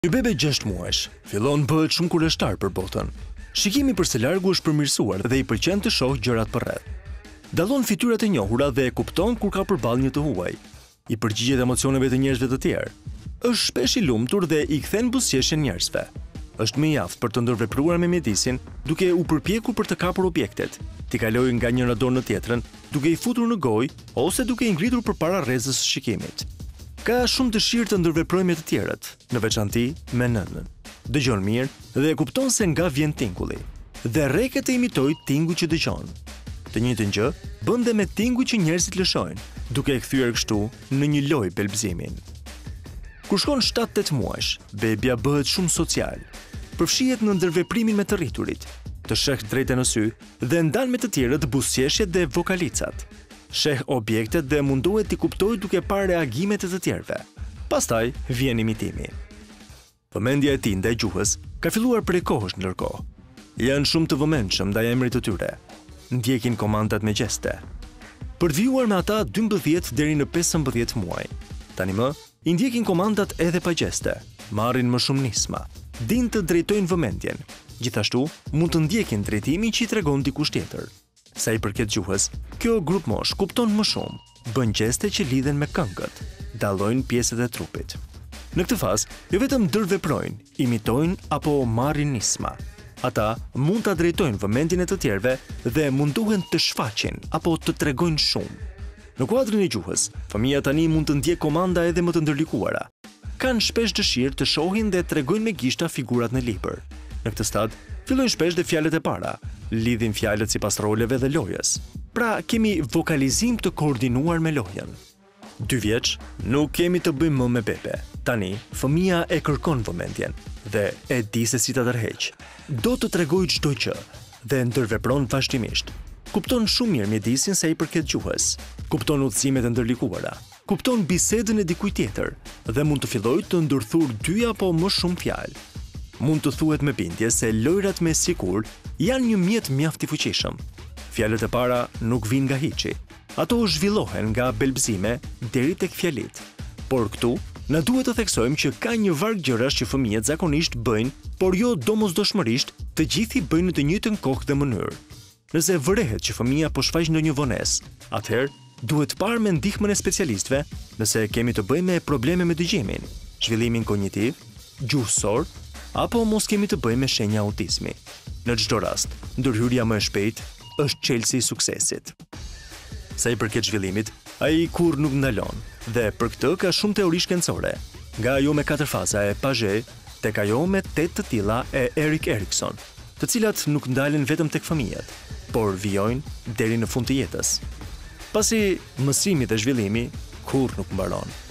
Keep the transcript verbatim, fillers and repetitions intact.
Një bebe gjashtë muajsh fillon bëhet shumë kundërshtar për botën. Shikimi për së largu është përmirësuar dhe i pëlqen të shohë gjërat përreth. Dallon fytyrat e njohura dhe e kupton kur ka përballë një të huaj. I përgjigjet emocioneve të njerëzve të tjerë. Është shpesh i lumtur dhe i kthen buzëqeshjen njerëzve. Është më i aftë për të ndërvepruar me mjedisin, duke u përpjekur për të kapur objektet, t'i kalojë nga njëra dorë në tjetrën, duke i futur në gojë ose duke i ngritur përpara rrezës së shikimit. Ka shumë dëshirë të ndërveprojë me të tjerët, në veçanti me nënën. Dëgjon mirë dhe e kupton se nga vjen tingulli, dhe rreket e imitoj tingu që dëgjon. Të njëjtën gjë bën dhe me tingu që njerëzit lëshojnë, duke e kthyer kështu në një lojë belbëzimin. Kur shkon shtatë tetë muajsh, bebja bëhet shumë social. Përfshihet në ndërveprimin me të rriturit, të sheh drejtë në sy dhe ndan me të tjerët buzëqeshjet dhe vokalicat. Sheh objektet dhe mundohet t'i kuptojë duke parë reagimet e të tjerëve. Pastaj vjen imitimi. Vëmendja e tij ndaj gjuhës ka filluar prej kohësh ndërkohë. Janë shumë të vëmendshëm ndaj emrit të tyre. Ndjekin komandat me gjeste. Për të vijuar me ata dymbëdhjetë deri në pesëmbëdhjetë muaj. Tani më i ndjekin komandat edhe pa gjeste. Marrin më shumë nisma. Din të drejtojnë vëmendjen. Gjithashtu mund të ndjekin drejtimin që i tregon dikush tjetër. Sa i përket gjuhës, kjo grup mosh kupton më shumë, bën gjeste që lidhen me këngët, dallojnë pjesët e trupit. Në këtë fazë, jo vetëm ndërveprojnë, imitojnë apo marrin nisma. Ata mund ta drejtojnë vëmendjen e të tjerëve dhe munduhen të shfaqin apo të tregojnë shumë. Në kuadrin e gjuhës, fëmia tani mund të ndjek komanda edhe më të ndërlikuara. Kanë shpesh dëshirë të shohin dhe tregojnë me gishta figurat në libër. Në këtë stad, fillojnë shpesh dhe fjalët e para, lidhin fjalët sipas roleve dhe lojës. Pra, kemi vokalizim të koordinuar me lojën. Dy vjeç, nuk kemi të bëjmë më me bebe. Tani, fëmia e kërkon vëmendjen dhe e di se si ta tërheq. Do të tregojë çdo gjë dhe ndërvepron vazhdimisht. Kupton shumë mirë mjedisin sa i përket gjuhës. Kupton udhëzimet e ndërlikuara. Kupton bisedën e dikujt tjetër dhe mund të fillojë të ndërthurë dy apo më shumë fjalë. Mund të thuhet me bindje se lojrat me sikur janë një mjet mjaft i fuqishëm. Fjalët e para nuk vijnë nga hiçi. Ato zhvillohen nga belbëzime deri tek fjalit. Por këtu na duhet të theksojmë që ka një varg gjërash që fëmijët zakonisht bëjnë, por jo domosdoshmërisht të gjithë i bëjnë në të njëjtën kohë dhe mënyrë. Nëse vërehet që fëmia po shfaq ndonjë vonesë, atëherë duhet parë me ndihmën e specialistëve nëse kemi të bëjmë me probleme me dëgjimin, zhvillimin kognitiv, gjuhësor, apo mos kemi të bëjmë me shenja autizmi. Në çdo rast, ndërhyrja më e shpejtë është çelësi i suksesit. Sa i përket zhvillimit, ai kur nuk ndalon, dhe për këtë ka shumë teori shkencore, nga ajo me katër faza e Paget tek ajo me tetë të tilla e Erik Erikson, të cilat nuk ndalen vetëm tek fëmijët, por vijojnë deri në fund të jetës. Pasi mësimi dhe zhvillimi kur nuk mbaron.